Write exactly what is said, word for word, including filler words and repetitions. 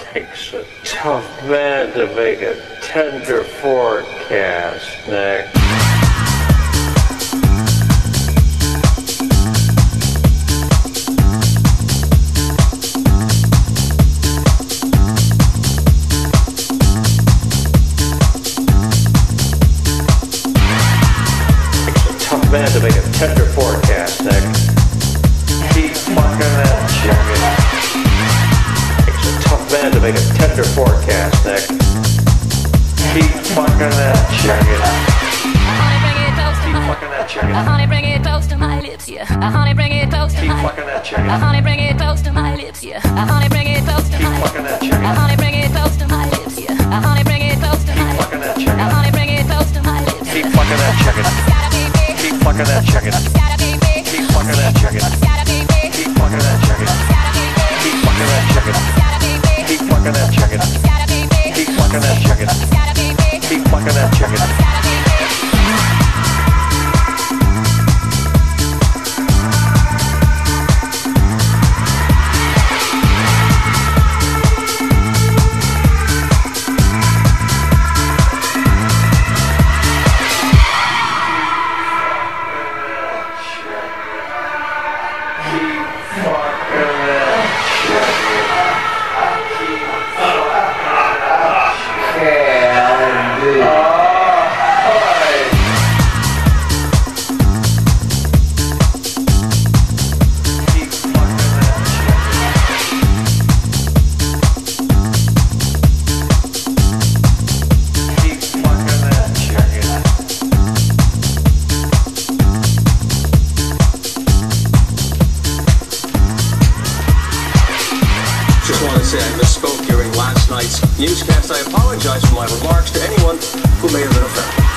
Takes a tough man to make a tender forecast, Nick. Tough man to make a tender forecast, Nick. Keep fucking that chicken. Takes a tough man to make a tender forecast, Nick. Keep fucking that chicken. Keep fucking that chicken. Honey, bring it close to my lips, yeah. Honey, bring it close to Keep my fucking that chicken. Honey, bring it close to my lips, yeah. Honey, bring it close to Keep my fucking that chicken. Honey, bring it close to my lips, yeah. Honey, bring it close to my Keep fucking that chicken. Honey, bring it close to my lips. Keep fucking that chicken. Keep fucking that chicken. Keep fucking that chicken. Keep fucking that chicken. Keep fucking that chicken. Keep fucking that chicken. Keep fucking that chicken. Keep fucking that chicken. Just want to say I misspoke during last night's newscast. I apologize for my remarks to anyone who may have been offended.